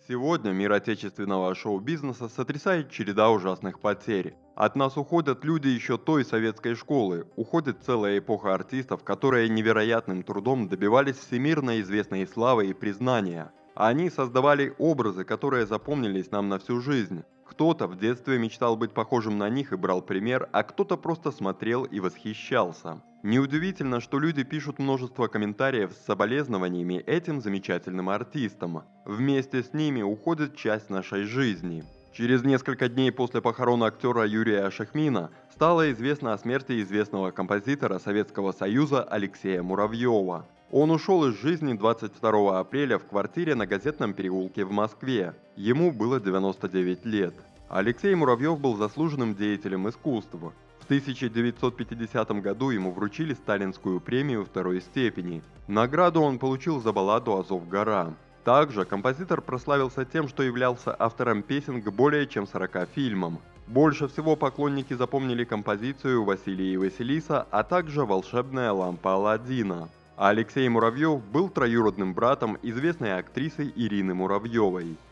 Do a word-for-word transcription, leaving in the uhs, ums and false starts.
Сегодня мир отечественного шоу-бизнеса сотрясает череда ужасных потерь. От нас уходят люди еще той советской школы, уходит целая эпоха артистов, которые невероятным трудом добивались всемирно известной славы и признания. Они создавали образы, которые запомнились нам на всю жизнь. Кто-то в детстве мечтал быть похожим на них и брал пример, а кто-то просто смотрел и восхищался. Неудивительно, что люди пишут множество комментариев с соболезнованиями этим замечательным артистам. Вместе с ними уходит часть нашей жизни. Через несколько дней после похорон актера Юрия Шахмина стало известно о смерти известного композитора Советского Союза Алексея Муравьева. Он ушел из жизни двадцать второго апреля в квартире на Газетном переулке в Москве. Ему было девяносто девять лет. Алексей Муравьев был заслуженным деятелем искусства. В тысяча девятьсот пятидесятом году ему вручили сталинскую премию второй степени. Награду он получил за балладу «Азов-гора». Также композитор прославился тем, что являлся автором песен к более чем сорока фильмам. Больше всего поклонники запомнили композицию «Василий и Василиса», а также «Волшебная лампа Аладдина». А Алексей Муравьев был троюродным братом известной актрисы Ирины Муравьевой.